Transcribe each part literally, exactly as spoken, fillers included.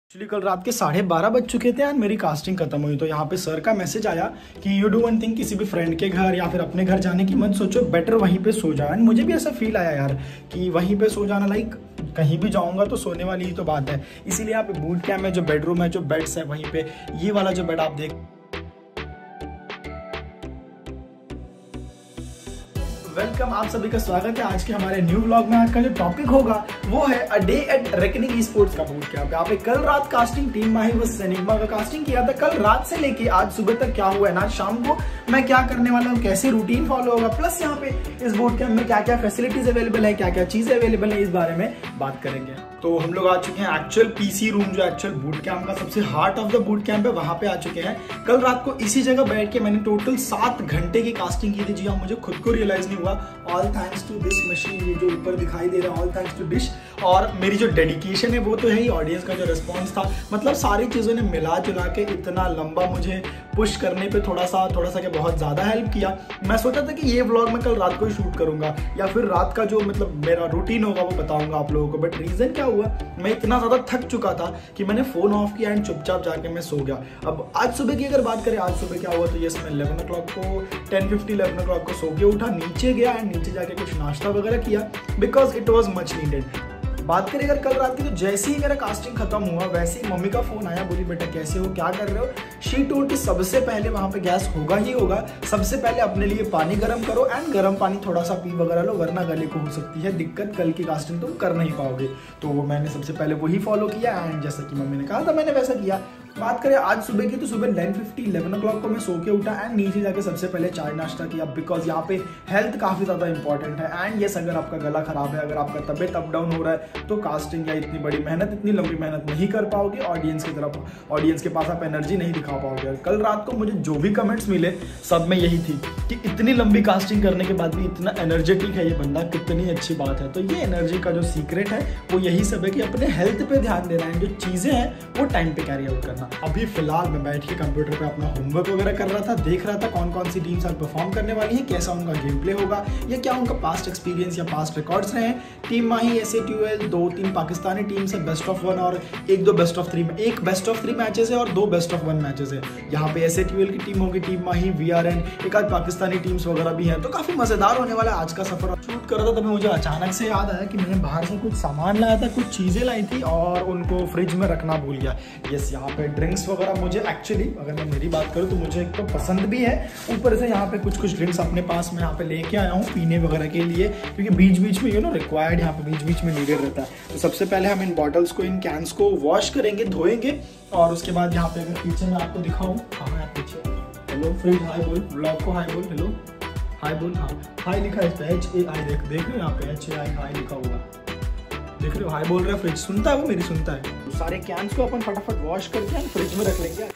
Actually कल रात के साढ़े बारह बज चुके थे एंड मेरी कास्टिंग खत्म हुई। तो यहाँ पे सर का मैसेज आया कि यू डू वन थिंग, किसी भी फ्रेंड के घर या फिर अपने घर जाने की मत सोचो, बेटर वहीं पे सो जाओ। एंड मुझे भी ऐसा फील आया यार कि वहीं पे सो जाना, लाइक कहीं भी जाऊंगा तो सोने वाली ही तो बात है। इसीलिए यहाँ पे बूट कैम्प में जो बेडरूम है, जो बेड्स है, वहीं पे ये वाला जो बेड आप देख। वेलकम, आप सभी का स्वागत है आज के हमारे न्यू व्लॉग में। आज का जो टॉपिक होगा वो है a day at Reckoning sports का बूट कैंप। यहाँ पे कल रात कास्टिंग टीम माही व सैनिग्मा का कास्टिंग किया था। कल रात से लेके आज सुबह तक क्या हुआ है ना, शाम को मैं क्या करने वाला हूँ, कैसे रूटीन फॉलो होगा, प्लस यहाँ पे इस बूट कैंप में क्या क्या फैसिलिटीज अवेलेबल है, क्या क्या चीजें अवेलेबल है, इस बारे में बात करेंगे। तो हम लोग आ चुके हैं एक्चुअल पीसी रूम, जो एक्चुअल बूट कैंप का सबसे heart of the boot camp है, वहां पे आ चुके हैं। कल रात को इसी जगह बैठ के मैंने टोटल सात घंटे की कास्टिंग की थी। जी हाँ, मुझे खुद को रियलाइज नहीं हुआ। All thanks to this machine, ये जो ऊपर दिखाई दे रहा है, ऑल थैंक्स टू डिश। और मेरी जो डेडिकेशन है वो तो है ही, ऑडियंस का जो रिस्पॉन्स था, मतलब सारी चीजों ने मिला जुला के इतना लंबा मुझे पुश करने पे थोड़ा सा थोड़ा सा क्या बहुत ज्यादा हेल्प किया। मैं सोचा था कि ये व्लॉग मैं कल रात को ही शूट करूंगा या फिर रात का जो मतलब मेरा रूटीन होगा वो बताऊंगा आप लोगों को। बट रीजन क्या हुआ, मैं इतना ज्यादा थक चुका था कि मैंने फोन ऑफ किया एंड चुपचाप जाके मैं सो गया। अब आज सुबह की अगर बात करें, आज सुबह क्या हुआ, तो यस मैं इलेवन ओ क्लॉक को ten fifty eleven o'clock को सो के उठा, नीचे गया एंड नीचे जाके कुछ नाश्ता वगैरह किया because it was much needed. बात करें अगर कल रात की, तो जैसे ही मेरा कास्टिंग खत्म हुआ वैसे ही मम्मी का फोन आया, बोली बेटा कैसे हो, क्या कर रहे हो। शी टोल्ड कि सबसे पहले वहां पे गैस होगा ही होगा, सबसे पहले अपने लिए पानी गर्म करो एंड गर्म पानी थोड़ा सा पी वगैरह लो, वरना गले को हो सकती है दिक्कत, कल की कास्टिंग तुम कर नहीं पाओगे। तो मैंने सबसे पहले वही फॉलो किया एंड जैसा कि मम्मी ने कहा था मैंने वैसा किया। बात करें आज सुबह की, तो सुबह ten fifty eleven o'clock को मैं सो के उठा एंड नीचे जाके सबसे पहले चाय नाश्ता किया बिकॉज यहाँ पे हेल्थ काफी ज्यादा इंपॉर्टेंट है। एंड यस, अगर आपका गला खराब है, अगर आपका तबियत अप डाउन हो रहा है, तो कास्टिंग या इतनी बड़ी मेहनत, इतनी लंबी मेहनत नहीं कर पाओगे, ऑडियंस की तरफ, ऑडियंस के पास आप एनर्जी नहीं दिखा पाओगे। कल रात को मुझे जो भी कमेंट्स मिले सब में यही थी कि इतनी लंबी कास्टिंग करने के बाद भी इतना एनर्जेटिक है ये बंदा, कितनी अच्छी बात है। तो ये एनर्जी का जो सीक्रेट है वो यही सब है कि अपने हेल्थ पे ध्यान देना है, जो चीजें हैं वो टाइम पे कैरी आउट करना। अभी फिलहाल मैं बैठ के कंप्यूटर पे अपना होमवर्क वगैरह कर रहा था, देख रहा था कौन कौन सी टीम्स आज परफॉर्म करने वाली है, कैसा उनका गेम प्ले होगा, या क्या उनका पास्ट एक्सपीरियंस या पास्ट रिकॉर्ड्स रहे हैं। Team Mahi, S A T L, दो तीन पाकिस्तानी टीम्स है, बेस्ट ऑफ वन और एक दो बेस्ट ऑफ थ्री, एक बेस्ट ऑफ थ्री मैचेस है और दो बेस्ट ऑफ वन मैचेस है। यहाँ पे एस ए टी एल की टीम होगी, team Mahi, V R N, एक आध पाकिस्तानी टीम्स वगैरह भी हैं। तो काफी मजेदार होने वाला है आज का सफर। शूट कर रहा था तभी मुझे अचानक से याद आया कि मैंने बाहर से कुछ सामान लाया था, कुछ चीजें लाई थी और उनको फ्रिज में रखना भूल गया। यस, यहाँ पे ड्रिंक्स वगैरह मुझे एक्चुअली अगर मैं मेरी बात करूँ तो मुझे एक तो पसंद भी है, ऊपर से यहाँ पे कुछ कुछ ड्रिंक्स अपने पास में यहाँ पे लेके आया हूँ पीने वगैरह के लिए, क्योंकि बीच बीच में यू नो रिक्वायर्ड, यहाँ पे बीच बीच में नीडेड रहता है। तो सबसे पहले हम इन बॉटल्स को, इन कैंस को वॉश करेंगे, धोएंगे और उसके बाद यहाँ पे अगर पीछे मैं आपको दिखाऊँ, हाँ है पीछे, हेलो फ्रिज, हाई बोल, ब्लॉग को हाई बोल, हेलो हाई बोल, हाँ हाई लिखा है इस पे, एच ए आई, देख देख रहे हो यहाँ पे एच ए आई हाई लिखा हुआ, देख रहे हो, हाई बोल रहा है फ्रिज, सुनता है वो मेरी, सुनता है। तो सारे कैंस को अपन फटाफट वॉश करके फ्रिज में रख लेंगे।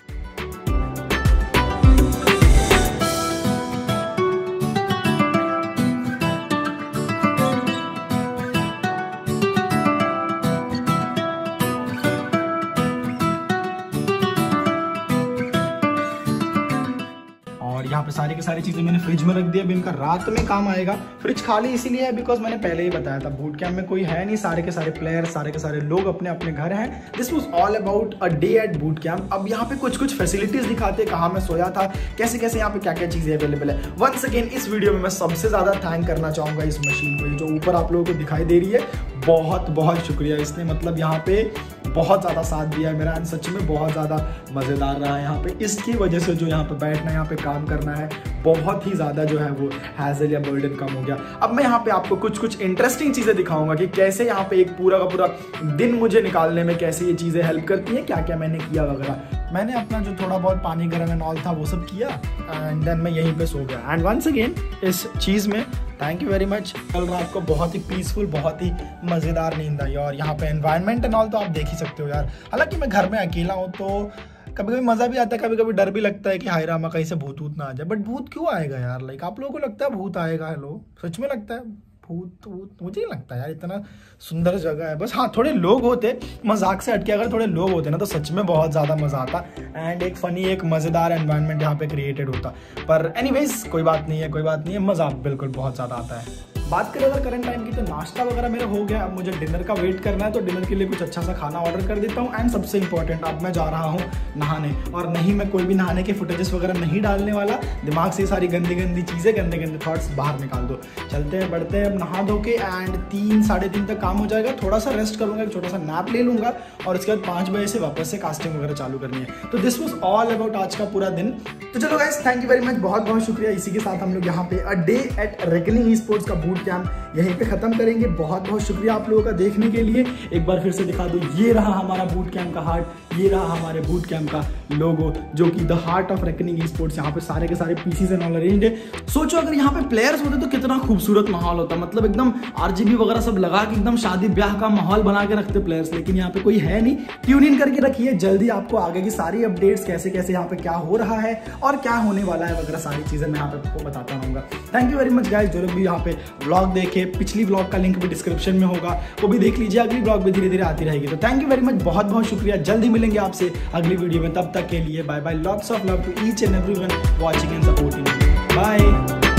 यहाँ पे सारी की सारी चीजें मैंने फ्रिज में रख दिया, अभी इनका रात में काम आएगा। फ्रिज खाली इसीलिए है बिकॉज मैंने पहले ही बताया था बूट कैंप में कोई है नहीं, सारे के सारे प्लेयर, सारे के सारे लोग अपने अपने घर हैं। This was all about a day at boot camp. अब यहाँ पे कुछ कुछ फैसिलिटीज दिखाते हैं, कहाँ मैं सोया था, कैसे कैसे यहाँ पे क्या क्या चीजें अवेलेबल है। वंस अगेन इस वीडियो में मैं सबसे ज्यादा थैंक करना चाहूंगा इस मशीन को, जो ऊपर आप लोगों को दिखाई दे रही है, बहुत बहुत शुक्रिया। इसने मतलब यहाँ पे बहुत ज़्यादा साथ दिया है मेरा, सच में बहुत ज़्यादा मज़ेदार रहा है यहाँ पे। इसकी वजह से जो यहाँ पे बैठना, यहाँ पे काम करना है, बहुत ही ज़्यादा जो है वो हैजल या बर्डन कम हो गया। अब मैं यहाँ पे आपको कुछ कुछ इंटरेस्टिंग चीज़ें दिखाऊंगा कि कैसे यहाँ पे एक पूरा का पूरा दिन मुझे निकालने में कैसे ये चीज़ें हेल्प करती हैं, क्या क्या मैंने किया वगैरह। मैंने अपना जो थोड़ा बहुत पानी गर्म एंड ऑल था वो सब किया एंड देन मैं यहीं पे सो गया। एंड वंस अगेन इस चीज़ में थैंक यू वेरी मच। कल रात को बहुत ही पीसफुल, बहुत ही मज़ेदार नींद आई। और यहाँ पे एनवायरनमेंट एंड ऑल तो आप देख ही सकते हो यार। हालांकि मैं घर में अकेला हूँ तो कभी कभी मज़ा भी आता है, कभी कभी डर भी लगता है कि हाय रामा कहीं से भूत वूत ना आ जाए। बट भूत क्यों आएगा यार, लाइक आप लोगों को लगता है भूत आएगा? हेलो, सच में लगता है भूत वूत? मुझे नहीं लगता यार, इतना सुंदर जगह है। बस हाँ, थोड़े लोग होते, मजाक से हटके अगर थोड़े लोग होते ना तो सच में बहुत ज़्यादा मज़ा आता एंड एक फ़नी, एक मज़ेदार एनवायरनमेंट यहाँ पे क्रिएटेड होता। पर एनीवेज कोई बात नहीं है, कोई बात नहीं है, मज़ा बिल्कुल बहुत ज़्यादा आता है। बात करें अगर करंट टाइम की तो नाश्ता वगैरह मेरा हो गया। अब मुझे डिनर का वेट करना है, तो डिनर के लिए कुछ अच्छा सा खाना ऑर्डर कर देता हूँ। एंड सबसे इंपॉर्टेंट, अब मैं जा रहा हूँ नहाने, और नहीं मैं कोई भी नहाने के फुटेजेस वगैरह नहीं डालने वाला। दिमाग से सारी गंदी गंदी चीज़ें, गंदे गंदे थॉट्स बाहर निकाल दो। चलते हैं, बढ़ते हैं, अब नहा धो के एंड तीन साढ़े तीन तक काम हो जाएगा। थोड़ा सा रेस्ट करूँगा, एक छोटा सा नैप ले लूँगा, और उसके बाद पाँच बजे से वापस से कास्टिंग वगैरह चालू करनी है। तो दिस वॉज ऑल अबाउट आज का पूरा दिन। तो चलो guys, thank you very much, बहुत बहुत शुक्रिया। इसी के साथ हम लोग यहाँ पे a day at Reckoning sports का बूट कैंप यहीं पे खत्म करेंगे। बहुत बहुत शुक्रिया आप लोगों का देखने के लिए। एक बार फिर से दिखा दो, ये रहा हमारा बूट कैंप का हार्ट, ये रहा हमारे बूट कैंप का लोगो, जो कि the heart of reckoning sports. यहाँ पे सारे के सारे पीसीज एंड ऑल अरेंज्ड है। सोचो अगर यहाँ पे प्लेयर्स होते तो कितना खूबसूरत माहौल होता, मतलब एकदम आरजीबी वगैरह सब लगा के एकदम शादी ब्याह का माहौल बना के रखते प्लेयर्स। लेकिन यहाँ पे कोई है नहीं। ट्यून इन करके रखिए, जल्दी आपको आगे की सारी अपडेट्स, कैसे कैसे यहाँ पे क्या हो रहा है और क्या होने वाला है वगैरह सारी चीजें मैं यहाँ पे आपको बताता रहूंगा। Thank you very much guys. जो लोग भी यहाँ पे व्लॉग देखे, पिछली व्लॉग का लिंक भी डिस्क्रिप्शन में होगा, वो भी देख लीजिए। अगली व्लॉग भी धीरे धीरे आती रहेगी। तो थैंक यू वेरी मच, बहुत बहुत शुक्रिया। जल्दी मिलेंगे आपसे अगली वीडियो में, तब तक के लिए bye bye. Lots of love to each and everyone watching and supporting. Bye.